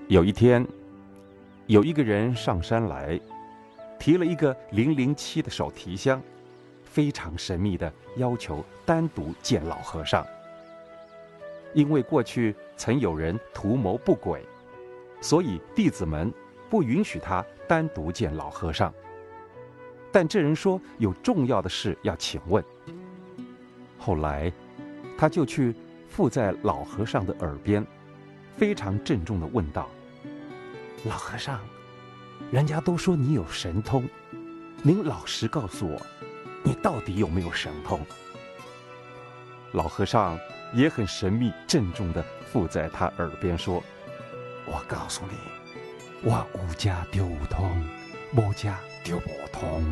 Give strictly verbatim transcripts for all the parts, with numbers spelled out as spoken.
有一天，有一个人上山来，提了一个零零七的手提箱，非常神秘地要求单独见老和尚。因为过去曾有人图谋不轨，所以弟子们不允许他单独见老和尚。但这人说有重要的事要请问。后来，他就去附在老和尚的耳边，非常郑重地问道：“老和尚，人家都说你有神通，您老实告诉我，你到底有没有神通？”老和尚也很神秘郑重地附在他耳边说：“我告诉你，我有家就有通，无家就无通。”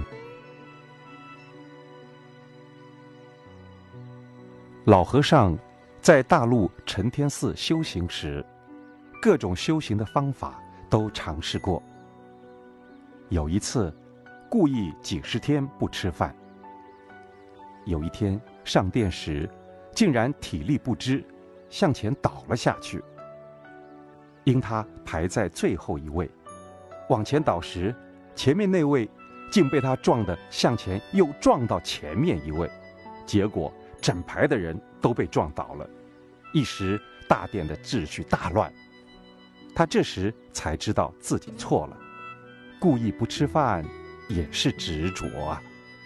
老和尚在大陆承天寺修行时，各种修行的方法都尝试过。有一次，故意几十天不吃饭。有一天上殿时，竟然体力不支，向前倒了下去。因他排在最后一位，往前倒时，前面那位竟被他撞得向前又撞到前面一位，结果整排的人都被撞倒了，一时大殿的秩序大乱。他这时才知道自己错了，故意不吃饭也是执着啊。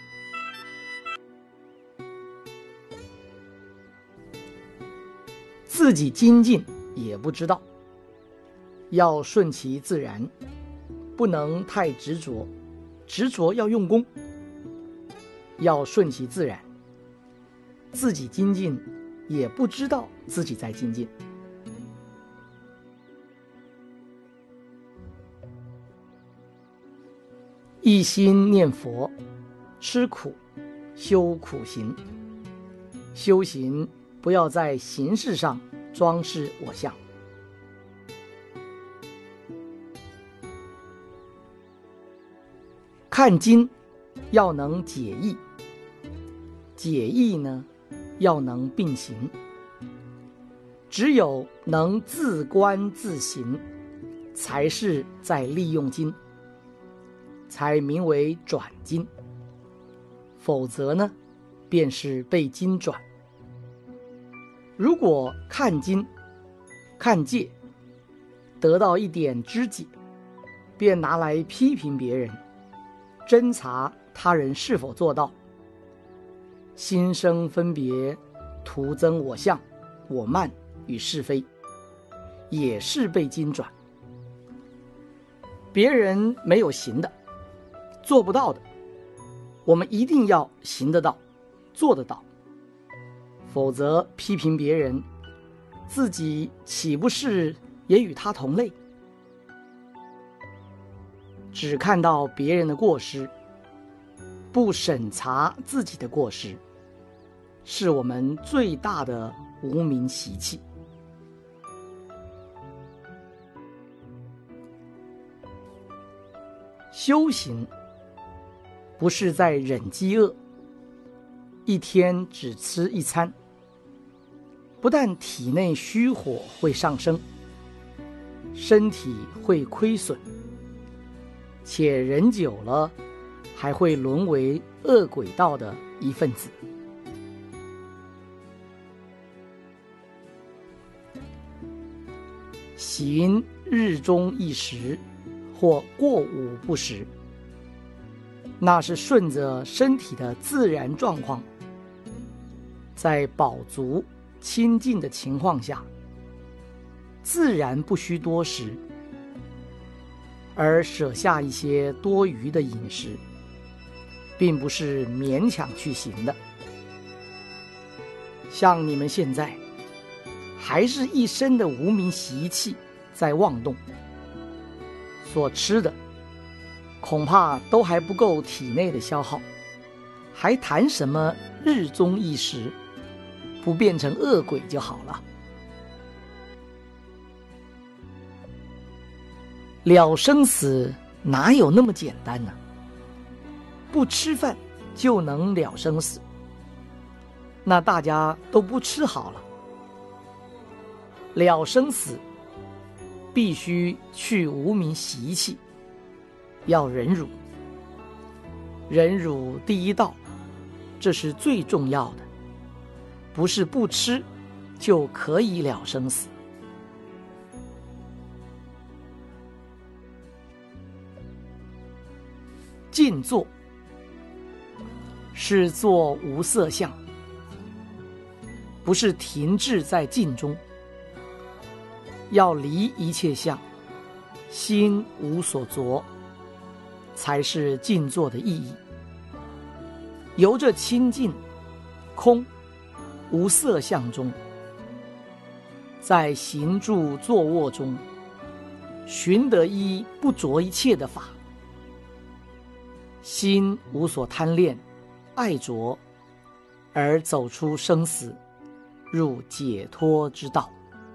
自己精进也不知道，要顺其自然，不能太执着，执着要用功，要顺其自然。自己精进也不知道自己在精进。一心念佛，吃苦，修苦行。修行不要在形式上装饰我相。看经要能解义，解义呢要能并行。只有能自观自行，才是在利用经，才名为转经。否则呢，便是被经转。如果看经看戒，得到一点知解，便拿来批评别人，侦查他人是否做到，心生分别，徒增我相、我慢与是非，也是被经转。别人没有行的，做不到的，我们一定要行得到，做得到。否则批评别人，自己岂不是也与他同类？只看到别人的过失，不审查自己的过失，是我们最大的无明习气。修行不是在忍饥饿，一天只吃一餐，不但体内虚火会上升，身体会亏损，且人久了还会沦为恶鬼道的一份子。行日中一时，或过午不食，那是顺着身体的自然状况，在饱足清净的情况下，自然不需多食，而舍下一些多余的饮食，并不是勉强去行的。像你们现在还是一身的无明习气在妄动，所吃的恐怕都还不够体内的消耗，还谈什么日中一时，不变成恶鬼就好了。了生死哪有那么简单呢？不吃饭就能了生死，那大家都不吃好了。了生死必须去无名习气，要忍辱。忍辱第一道，这是最重要的，不是不吃就可以了生死。静坐是坐无色相，不是停滞在静中，要离一切相，心无所着，才是静坐的意义。由着清净、空、无色相中，在行住坐卧中，寻得一不着一切的法，心无所贪恋、爱着，而走出生死，入解脱之道。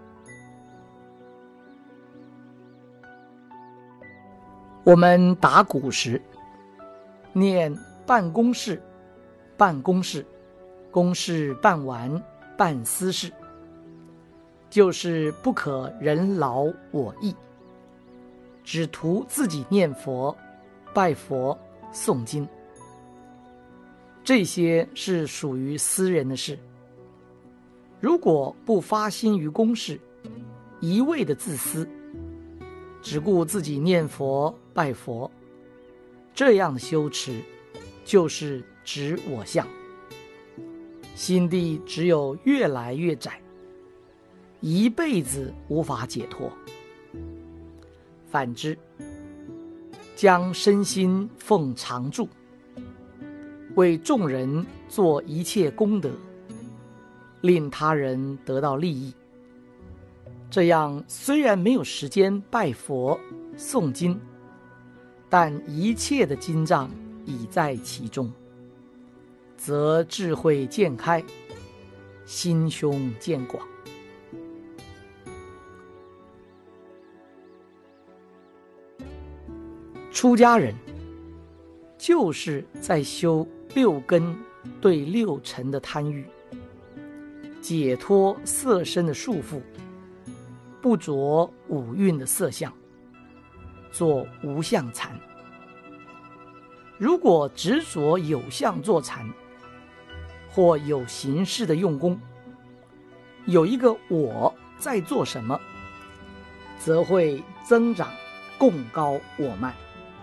我们打鼓时念办公室，办公室，公事办完，办私事，就是不可人劳我逸，只图自己念佛、拜佛、诵经。这些是属于私人的事。如果不发心于公事，一味的自私，只顾自己念佛拜佛，这样的修持就是执我相，心地只有越来越窄，一辈子无法解脱。反之，将身心奉常住，为众人做一切功德，令他人得到利益，这样虽然没有时间拜佛诵经，但一切的经藏已在其中，则智慧渐开，心胸渐广。出家人就是在修六根对六尘的贪欲，解脱色身的束缚，不着五蕴的色相，做无相禅。如果执着有相坐禅，或有形式的用功，有一个我在做什么，则会增长贡高我慢。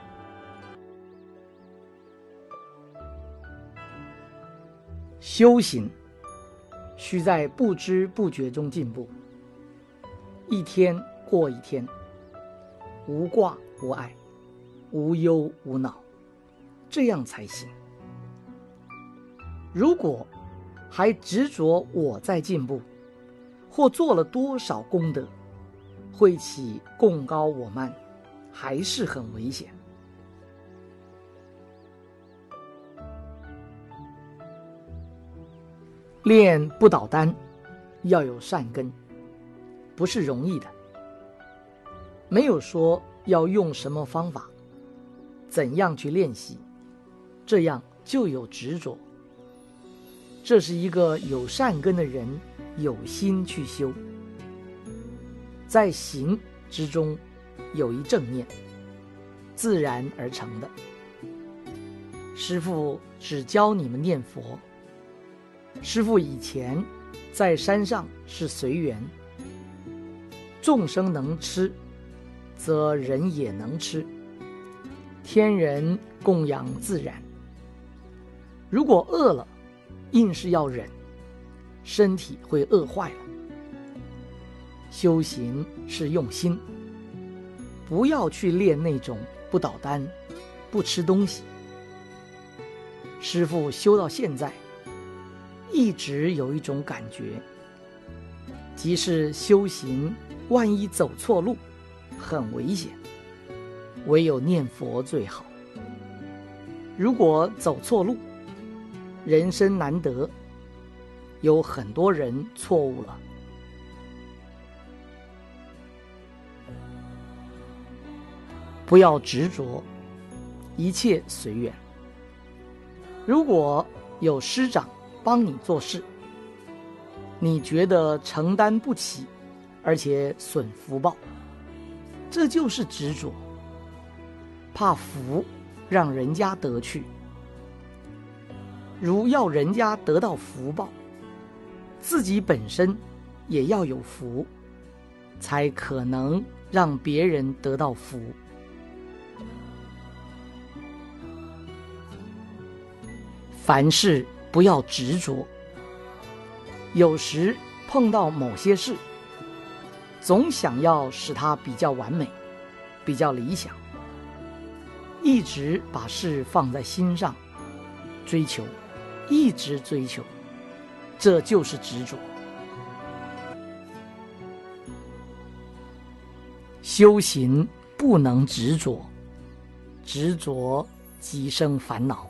修行需在不知不觉中进步，一天过一天，无挂无碍，无忧无恼，这样才行。如果还执着我在进步，或做了多少功德，会起贡高我慢，还是很危险。练不倒丹要有善根，不是容易的。没有说要用什么方法，怎样去练习，这样就有执着。这是一个有善根的人有心去修，在行之中有一正念，自然而成的。师父只教你们念佛。师父以前在山上是随缘，众生能吃，则人也能吃，天人供养自然。如果饿了，硬是要忍，身体会饿坏了。修行是用心，不要去练那种不倒丹、不吃东西。师父修到现在，一直有一种感觉，即是修行万一走错路，很危险，唯有念佛最好。如果走错路，人生难得，有很多人错误了。不要执着，一切随缘。如果有师长帮你做事，你觉得承担不起，而且损福报， 这就是执着，怕福让人家得去。如要人家得到福报，自己本身也要有福，才可能让别人得到福。凡事不要执着，有时碰到某些事，总想要使它比较完美，比较理想，一直把事放在心上，追求，一直追求，这就是执着。修行不能执着，执着即生烦恼。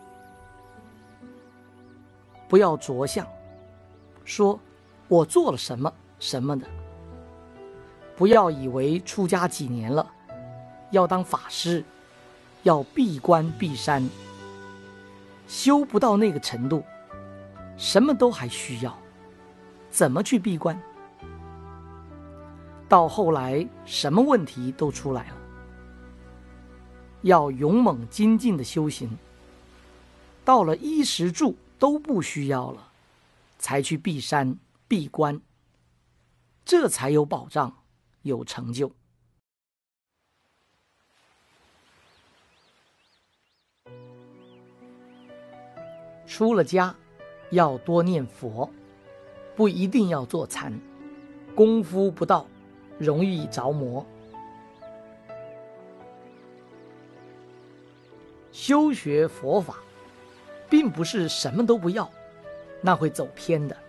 不要着相，说我做了什么什么的。不要以为出家几年了，要当法师，要闭关闭山，修不到那个程度，什么都还需要，怎么去闭关？到后来什么问题都出来了。要勇猛精进的修行，到了衣食住都不需要了，才去闭山闭关，这才有保障，有成就。出了家要多念佛，不一定要坐禅，功夫不到，容易着魔。修学佛法并不是什么都不要，那会走偏的。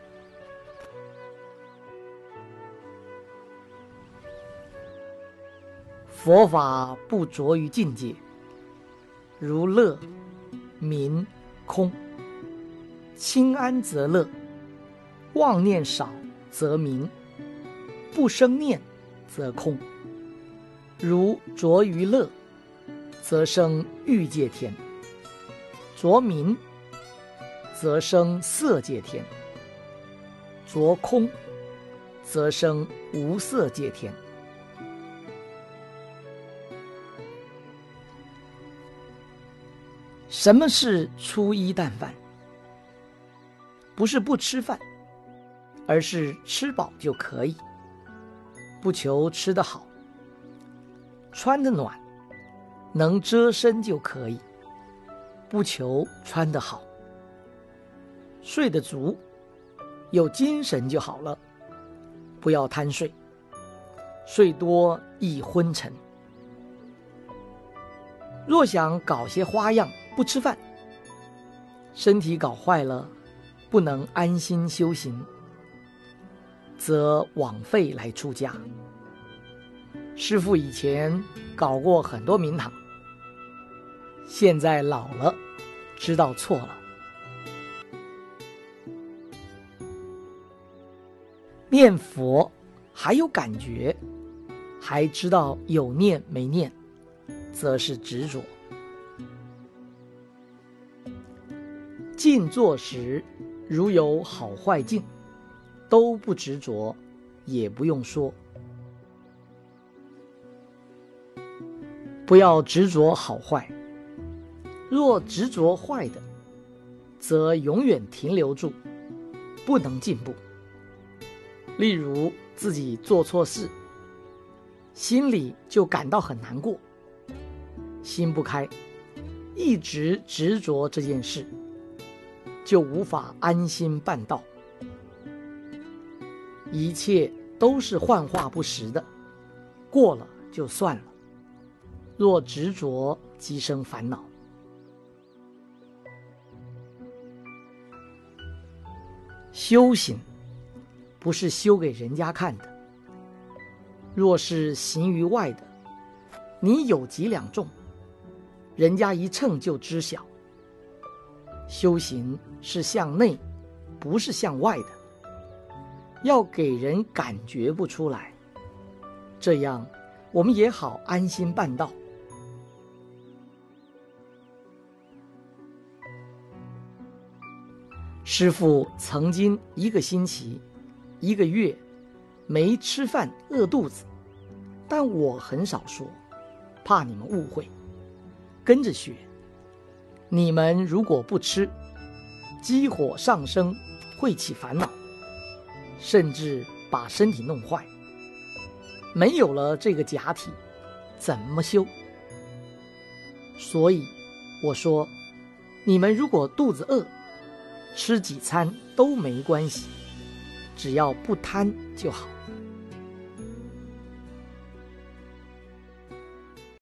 佛法不着于境界，如乐、明、空。清安则乐，妄念少则明，不生念则空。如着于乐，则生欲界天；着明，则生色界天；着空，则生无色界天。什么是粗衣淡饭？不是不吃饭，而是吃饱就可以，不求吃得好，穿得暖，能遮身就可以，不求穿得好，睡得足，有精神就好了，不要贪睡，睡多易昏沉。若想搞些花样，不吃饭，身体搞坏了，不能安心修行，则枉费来出家。师父以前搞过很多名堂，现在老了，知道错了。念佛还有感觉，还知道有念没念，则是执着。静坐时如有好坏境，都不执着，也不用说。不要执着好坏，若执着坏的，则永远停留住，不能进步。例如自己做错事，心里就感到很难过，心不开，一直执着这件事，就无法安心办道。一切都是幻化不实的，过了就算了。若执着，即生烦恼。修行不是修给人家看的，若是行于外的，你有几两重，人家一称就知晓。修行是向内，不是向外的，要给人感觉不出来，这样我们也好安心办道。师父曾经一个星期、一个月没吃饭饿肚子， 但我很少说，怕你们误会。跟着学，你们如果不吃，激火上升会起烦恼，甚至把身体弄坏。没有了这个假体，怎么修？所以我说，你们如果肚子饿，吃几餐都没关系，只要不贪就好。